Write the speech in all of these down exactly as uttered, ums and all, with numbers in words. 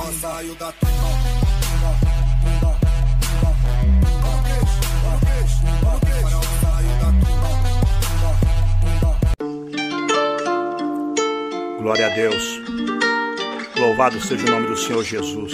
saiu da tumba, tumba, tumba, tumba, tumba, o faraó saiu da tumba, tumba, tumba. Glória a Deus. Louvado seja o nome do Senhor Jesus.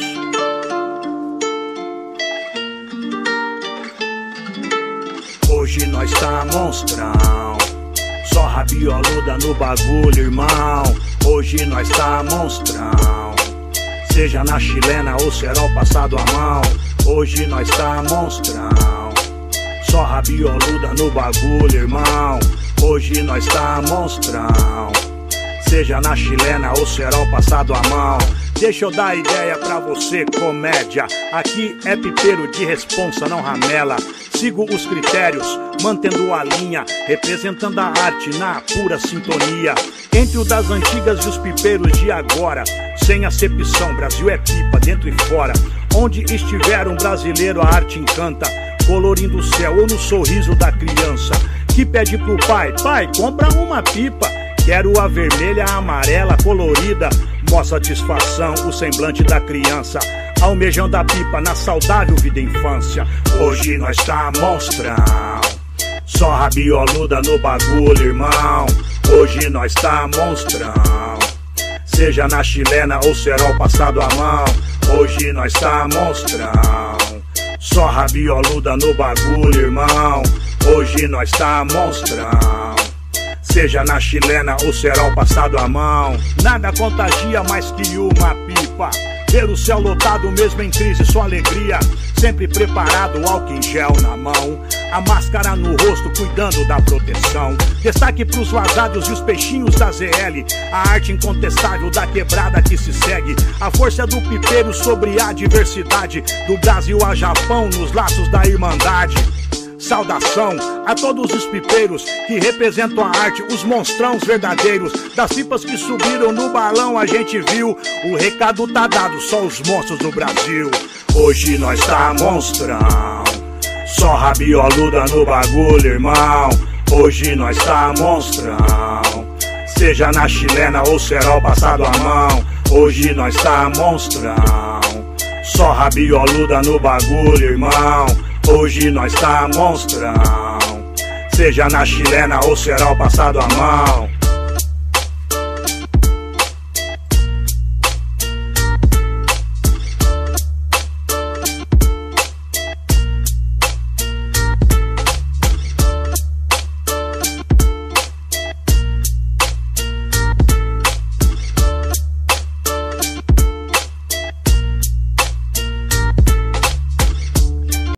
Hoje nós tá monstrão, só rabioluda no bagulho, irmão. Hoje nós tá monstrão, seja na chilena ou cerol passado a mão. Hoje nós tá monstrão, só rabioluda no bagulho, irmão. Hoje nós tá monstrão, seja na chilena ou cerol passado a mão. Deixa eu dar ideia pra você, comédia. Aqui é pipeiro de responsa, não ramela. Sigo os critérios, mantendo a linha, representando a arte na pura sintonia. Entre o das antigas e os pipeiros de agora, sem acepção, Brasil é pipa, dentro e fora. Onde estiver um brasileiro, a arte encanta, colorindo o céu ou no sorriso da criança que pede pro pai: pai, compra uma pipa. Quero a vermelha, a amarela, colorida. Mostra satisfação, o semblante da criança, almejando a pipa na saudável vida e infância. Hoje nós tá monstrão, só rabioluda no bagulho, irmão. Hoje nós tá monstrão, seja na chilena ou cerol passado a mão. Hoje nós tá monstrão, só rabioluda no bagulho, irmão. Hoje nós tá monstrão, seja na chilena ou cerol passado a mão. Nada contagia mais que uma pipa. Ver o céu lotado mesmo em crise, só alegria. Sempre preparado, álcool em gel na mão, a máscara no rosto, cuidando da proteção. Destaque pros vazados e os peixinhos da Z L. A arte incontestável da quebrada que se segue. A força do pipeiro sobre a diversidade, do Brasil a Japão, nos laços da irmandade. Saudação a todos os pipeiros que representam a arte, os monstrãos verdadeiros. Das pipas que subiram no balão a gente viu, o recado tá dado, só os monstros do Brasil. Hoje nós tá monstrão, só rabioluda no bagulho, irmão. Hoje nós tá monstrão, seja na chilena ou cerol passado a mão. Hoje nós tá monstrão, só rabioluda no bagulho, irmão. Hoje nós tá monstrão, seja na chilena ou cerol passado a mão.